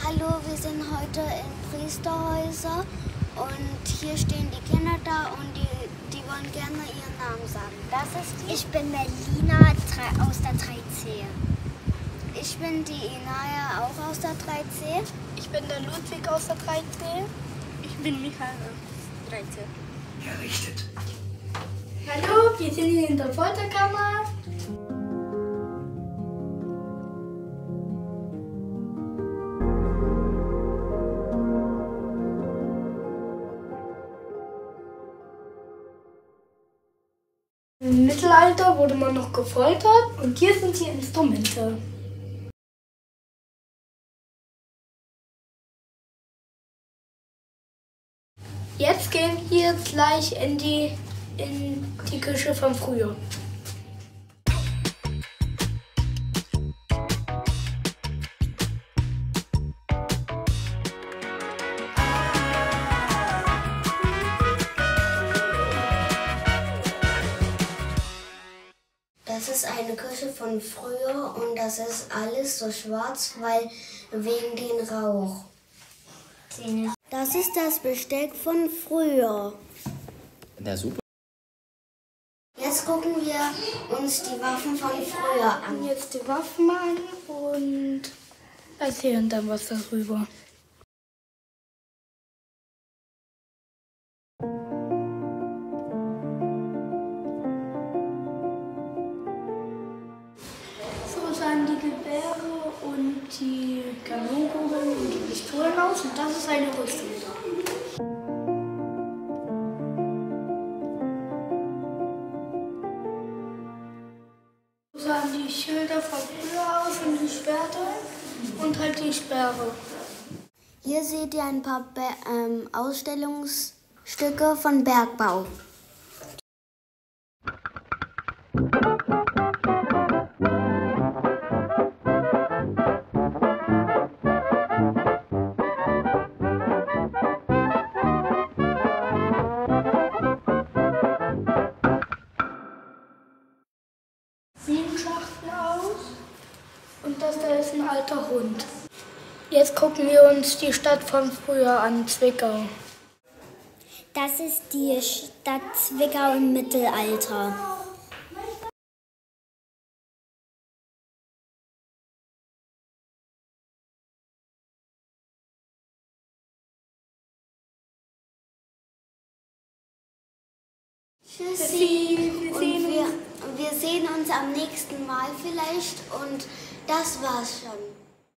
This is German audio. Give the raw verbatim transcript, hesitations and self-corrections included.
Hallo, wir sind heute in Priesterhäuser und hier stehen die Kinder da und die, die wollen gerne ihren Namen sagen. Das ist die? Ich bin Melina aus der drei C. Ich bin die Inaya, auch aus der drei C. Ich bin der Ludwig aus der drei C. Ich bin Michael aus der drei C. Errichtet. Hallo, wir sind hier in der Folterkammer. Im Mittelalter wurde man noch gefoltert und hier sind die Instrumente. Jetzt gehen wir gleich in die, in die Küche von früher. Das ist eine Küche von früher und das ist alles so schwarz, weil wegen den Rauch. Das ist das Besteck von früher. Na super. Jetzt gucken wir uns die Waffen von früher an. Jetzt die Waffen an und erzählen dann was darüber. So sahen die Gewehre und die Kanonenkugeln und die Pistolen aus und das ist eine Rüstung. So sahen die Schilder von früher aus und die Schwerter und halt die Sperre. Hier seht ihr ein paar Be ähm, Ausstellungsstücke von Bergbau. Sieben Schachteln aus und das da ist ein alter Hund. Jetzt gucken wir uns die Stadt von früher an, Zwickau. Das ist die Stadt Zwickau im Mittelalter. Tschüssi. Und wir, wir sehen uns am nächsten Mal vielleicht und das war's schon.